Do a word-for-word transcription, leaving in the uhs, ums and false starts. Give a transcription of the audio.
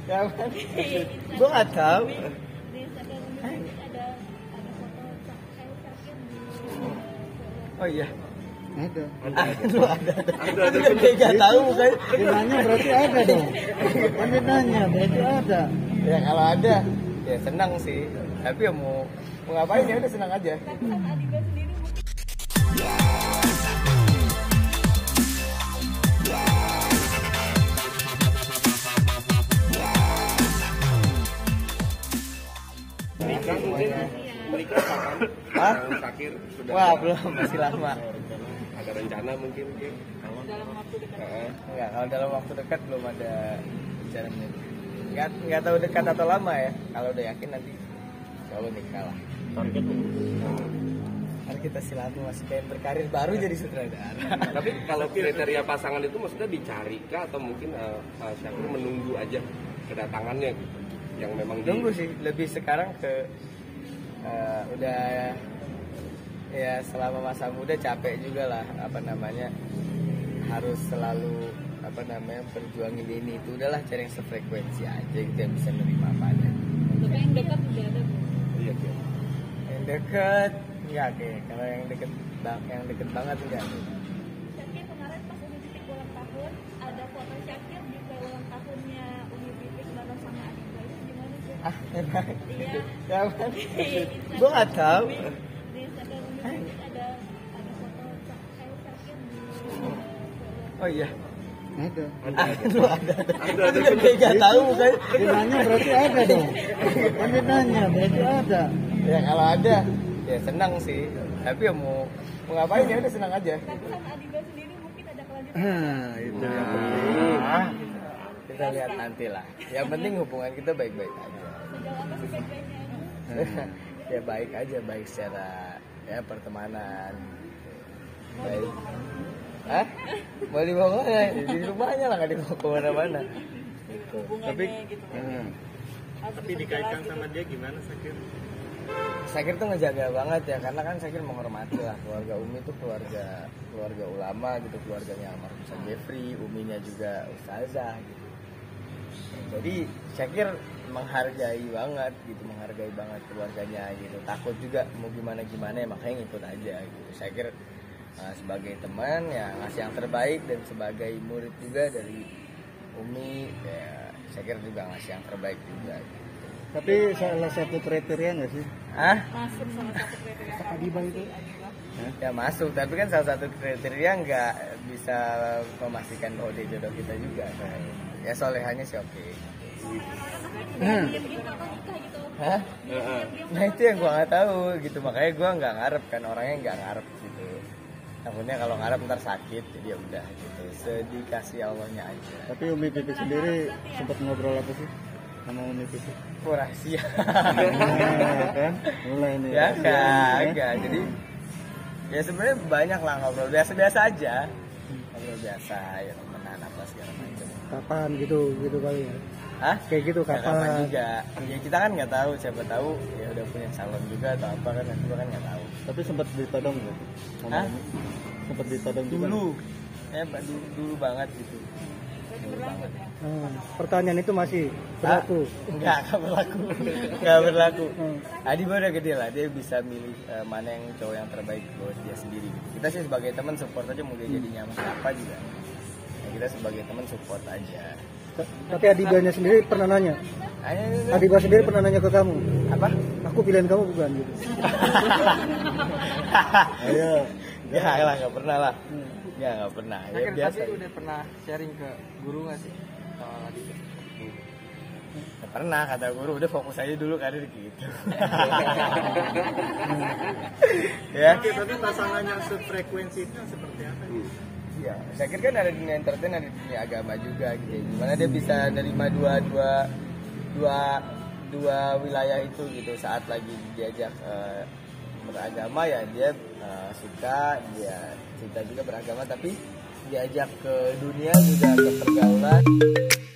Ya, gue nggak tahu. Di Instagram Umi ada ada foto Syakir di. Oh iya. Ada. Ada, ada, ada. Ada, ada. Dia nggak tahu bukan? Dia nanya berarti ada dong. Kan dia nanya berarti ada. Ya kalau ada, ya senang sih. Tapi ya mau mau ngapain ya udah senang aja. Tapi sama Adiba sendiri mungkin. Menikah mungkin. Menikah kapan? Hah? Syakir sudah. Wah belum, masih lama. Ada rencana mungkin mungkin. Dalam waktu dekat. Heeh. Enggak, kalau dalam waktu dekat belum ada bicaranya. Nggak nggak tahu dekat atau lama ya. Kalau udah yakin nanti kalau nikah lah. Target Mari kita silaturahmi masih pengen berkarir baru jadi sutradara. Tapi kalau kriteria pasangan itu maksudnya dicari kah atau mungkin uh, uh, Syakir menunggu aja kedatangannya gitu? Yang memang di- Tunggu sih, lebih sekarang ke uh, udah ya selama masa muda capek juga lah apa namanya harus selalu apa namanya berjuangin ini itu udahlah cari yang sefrekuensi aja gitu yang bisa nerima apa adanya. Tapi yang dekat udah ada Bu. Iya, iya. Yang deket enggak kayak kalau yang deket bang yang deket banget enggak. Syakir kemarin pas Umi Pipik ulang tahun ada foto Syakir di ulang tahunnya Umi Pipik bareng sama Adiba itu gimana sih? Ah, emang. Iya. Ya kan? Gua nggak tahu. Di Instagram Umi Pipik ada ada foto Syakir Syakir di. Oh iya. Ada. Ada, ada, ada. Ada, ada. Dia nggak tahu bukan? Dia nanya berarti ada dong. Kan dia nanya berarti ada. Ya kalau ada, ya senang sih. Tapi ya mau mau ngapain ya udah senang aja. Tapi sama Adiba sendiri mungkin ada kelanjutan. Nah, itu yang penting. Ah, kita lihat nanti lah. Yang penting hubungan kita baik-baik aja. Sejauh apa sih baik-baiknya? Ya baik aja, baik secara ya pertemanan. Baik. Hah? Mau dibawa mana? Di rumahnya lah, nggak dibawa ke mana-mana. Gitu. Hubungannya gitu. Hmm. Harus Tapi bisa dikaitkan jelas sama gitu. dia gimana Syakir? Sakir tuh ngejaga banget ya, karena kan Sakir menghormati lah keluarga Umi tuh keluarga keluarga ulama gitu, keluarganya almarhum Ustaz Jeffrey, Uminya juga Ustazah gitu. Jadi Sakir menghargai banget gitu, menghargai banget keluarganya gitu. Takut juga mau gimana gimana ya makanya ngikut aja gitu. Sakir uh, sebagai teman ya ngasih yang terbaik dan sebagai murid juga dari Umi ya Sakir juga ngasih yang terbaik juga. Gitu. Tapi salah satu kriteria nggak sih? Hah? Masuk salah satu kriteria Adiba itu? Ya masuk, tapi kan salah satu kriteria nggak bisa memastikan bahwa dia jodoh kita juga. Nah, ya solehannya sih oke. Hmm. Diam-diam atau nikah gitu. Hah? Nah itu yang gua nggak tahu gitu, makanya gua nggak ngarep kan orangnya nggak ngarep gitu. Takutnya kalau ngarep ntar sakit, jadi ya udah gitu. Sedih kasih Allahnya aja. Tapi Umi Pipik sendiri sempat ngobrol apa sih sama Umi Pipik? Oh, rahasia. Nah, kan? Mulai nih. Ya rahasia enggak, nih, ya. enggak. Jadi ya sebenarnya banyak lah ngobrol biasa-biasa aja. Ngobrol biasa ya temenan apa segala macam. Kapan gitu gitu kali ya? Hah? Kayak gitu Ya, kapan? kapan juga. Ya kita kan nggak tahu, siapa tahu ya udah punya calon juga atau apa kan aku kan nggak tahu. Tapi sempat ditodong nggak? Sama Hah? Umi? Sempat ditodong juga? Dulu, ya dulu, dulu banget gitu. Dulu banget. Hmm, pertanyaan itu masih berlaku. Ah, enggak, enggak berlaku. Enggak berlaku. Hmm. Adi udah gede lah, dia bisa milih uh, mana yang cowok yang terbaik buat dia sendiri. Gitu. Kita sih sebagai teman support aja, mau dia jadi nyaman apa juga. Ya, kita sebagai teman support aja. T- Tapi Adibanya sendiri pernah nanya. Ayo, Adiba sendiri pernah nanya ke kamu. apa? Aku pilihan kamu bukan gitu. Ayo. Ya lah, nggak pernah lah. Ya nggak pernah. Ya biasa. udah pernah sharing ke guru nggak sih? Soal Adiba? Ya, pernah kata guru, udah fokus aja dulu karir gitu. Ya. Oke, tapi pasangan yang sefrekuensi itu seperti apa? Ya, saya kira kan ada di dunia entertain, ada di dunia agama juga gitu. Gimana dia bisa nerima dua dua dua dua wilayah itu gitu saat lagi diajak uh, beragama ya dia uh, suka, dia cinta juga beragama tapi diajak ke dunia juga ke pergaulan.